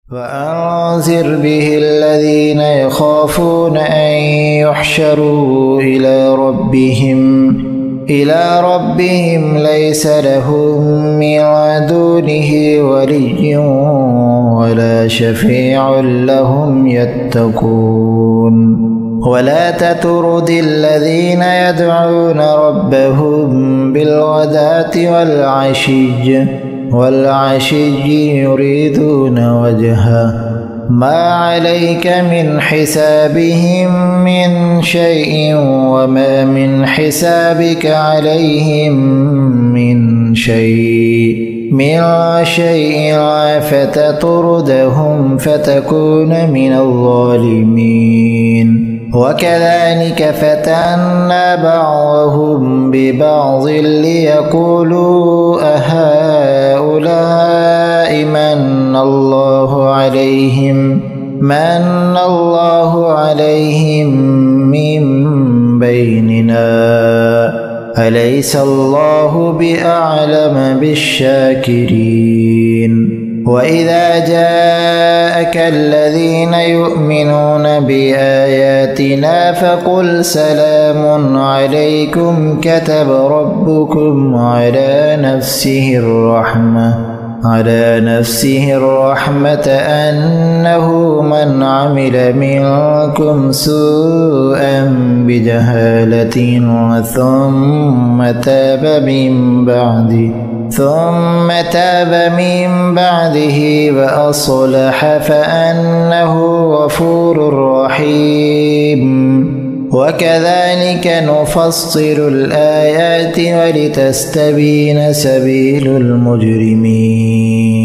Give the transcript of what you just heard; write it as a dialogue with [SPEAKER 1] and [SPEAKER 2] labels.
[SPEAKER 1] وأنذر به الذين يخافون أن يحشروا إلى ربهم ليس لهم من دونه ولي ولا شفيع لهم يتقون. ولا تطرد الذين يدعون ربهم بالغداة والعشي يريدون وجهه ما عليك من حسابهم من شيء وما من حسابك عليهم من شيء فتطردهم فتكون من الظالمين. وكذلك فتنا بعضهم ببعض ليقولوا أهؤلاء من الله عليهم من بيننا أليس الله بأعلم بالشاكرين. وإذا جاءك الذين يؤمنون بآياتنا فقل سلام عليكم كتب ربكم على نفسه الرحمة أنه من عمل منكم سوءا بجهالة ثم تاب من بعده وأصلح فأنه غفور رحيم. وكذلك نفصل الآيات ولتستبين سبيل المجرمين.